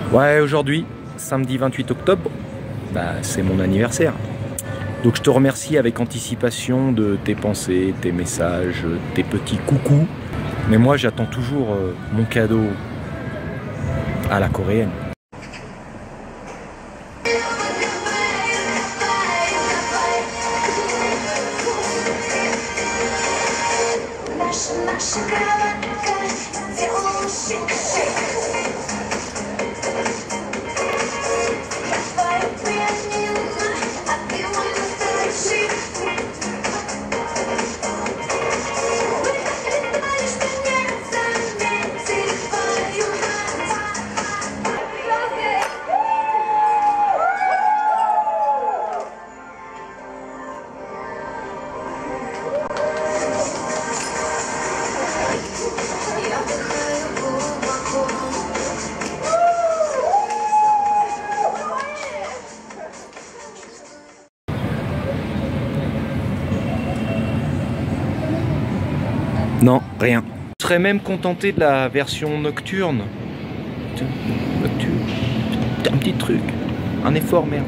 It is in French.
Ouais, aujourd'hui, samedi 28 octobre, c'est mon anniversaire. Donc je te remercie avec anticipation de tes pensées, tes messages, tes petits coucous. Mais moi j'attends toujours mon cadeau à la coréenne. Non, rien. Je serais même contenté de la version nocturne. Nocturne. Un petit truc. Un effort, merde.